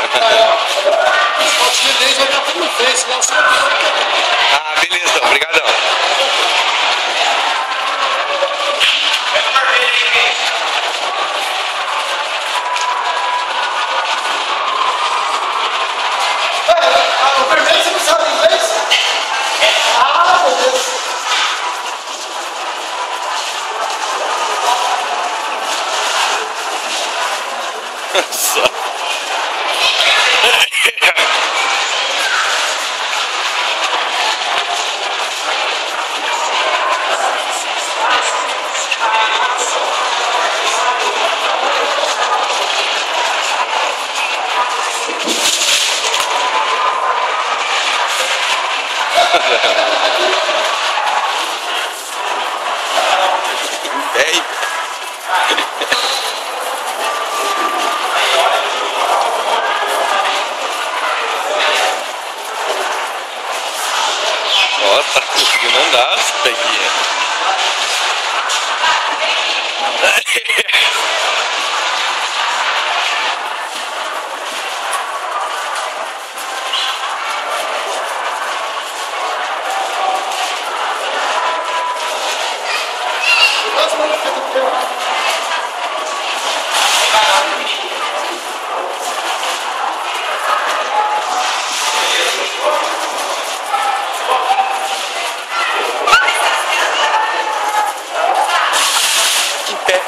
As fotinhas deles vai estar tudo no Face, lá o seu. Ah, beleza, então, obrigadão. O vermelho você não sabe inglês? Ah, meu Deus. Só. Ei. Ó, tá conseguindo andar essa daqui. Em pé.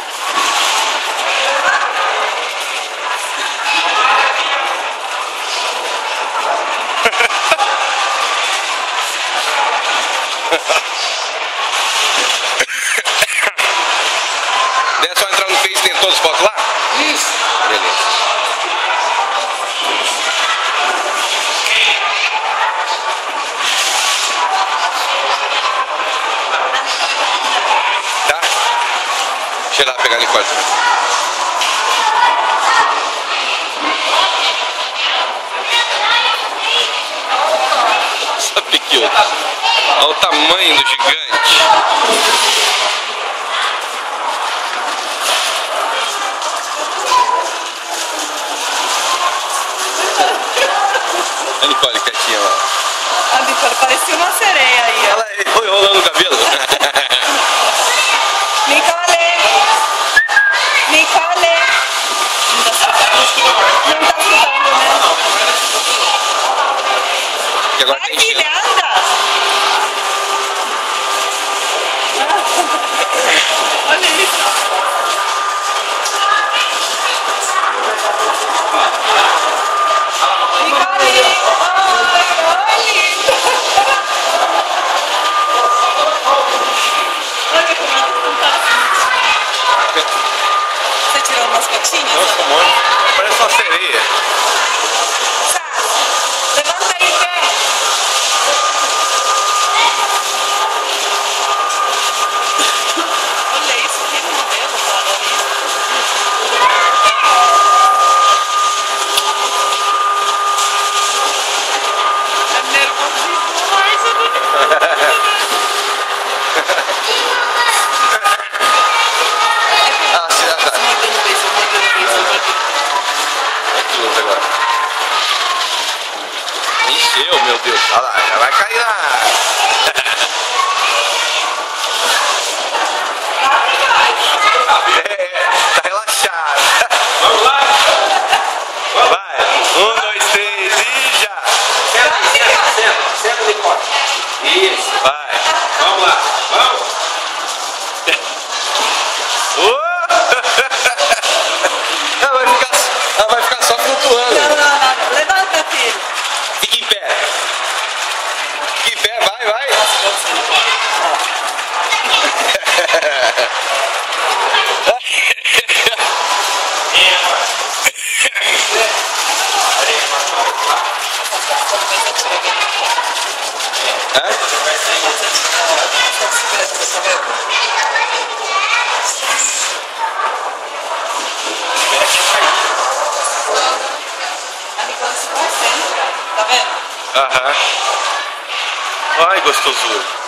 É só entrar no Face e tem todas as fotos lá? Isso. Beleza. Tá? Deixa eu ir lá pegar no quarto. Sabe que outro? Olha o tamanho do gigante. A Nicole quietinha lá. A Nicole parecia uma sereia aí, ó. Ela foi rolando o cabelo. Nicole! Nicole! Não tá escutando, né? Que agora Vai, tem filha, cheiro. anda! Olha isso! Nicole! Olha como ela tá. Você tirou umas fotinhas? Nossa, amor. Parece uma sereia. Levanta aí, pé! Olha isso, que modelo, cara, ali. É nervosismo, mas eu não... Ah, sim, tá. Mordendo beijo, mordendo beijo. É close agora. Encheu, meu Deus. Olha lá, já vai cair lá. Tá relaxado. Vamos lá. Vai. 1, 2, 3 e já. Senta, Nicole. Isso. Vai. Vamos lá. Vamos. Ela vai ficar só flutuando. Não. Levanta, filho. Fica em pé. Fica em pé, vai. Tá vendo? Aham. Ai, gostosura.